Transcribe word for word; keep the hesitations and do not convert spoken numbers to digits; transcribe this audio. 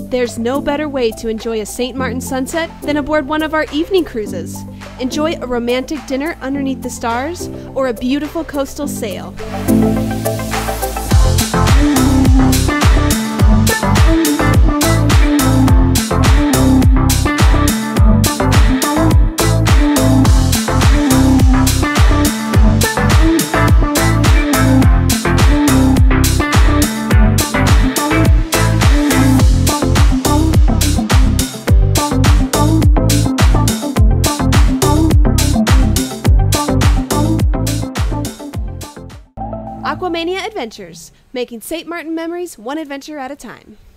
There's no better way to enjoy a Saint Martin sunset than aboard one of our evening cruises. Enjoy a romantic dinner underneath the stars or a beautiful coastal sail. Aqua Mania Adventures, making Saint Martin memories one adventure at a time.